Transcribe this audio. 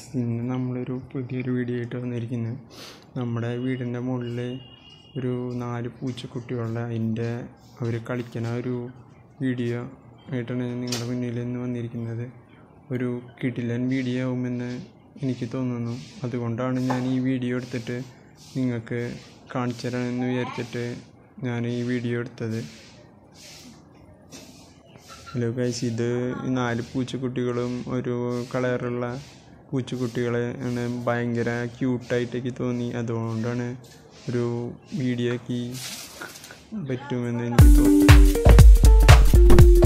ഇന്ന് നമ്മളൊരു പുതിയൊരു വീഡിയോ ആയിട്ട് വന്നിരിക്കുന്നത്. നമ്മുടെ വീടിൻ്റെ മുകളിൽ ഒരു 4 പൂച്ചക്കുട്ടികളുടെ അവർ കളിക്കുന്ന ഒരു വീഡിയോ ആയിട്ടാണ് നിങ്ങളുടെ മുന്നിൽ ഇന്ന് വന്നിരിക്കുന്നത്. ഒരു കിടിലൻ വീഡിയോ ആവുമെന്ന് എനിക്ക് തോന്നുന്നു. അതുകൊണ്ടാണ് ഞാൻ ഈ വീഡിയോ എടുത്തിട്ട് നിങ്ങൾക്ക് കാണിച്ചു തരണമെന്ന് വിചാരിച്ചിട്ട് ഞാൻ ഈ വീഡിയോ എടുത്തത്. ഹലോ ഗൈസ്, ഇത് 4 പൂച്ചക്കുട്ടികളും ഒരു കളറുള്ള പൂച്ചക്കുട്ടികളെ ആണ്. ഭയങ്കര ക്യൂട്ടായിട്ടൊക്കെ തോന്നി. അതുകൊണ്ടാണ് ഒരു വീഡിയോ ആക്കി പറ്റുമെന്ന് എനിക്ക് തോന്നി.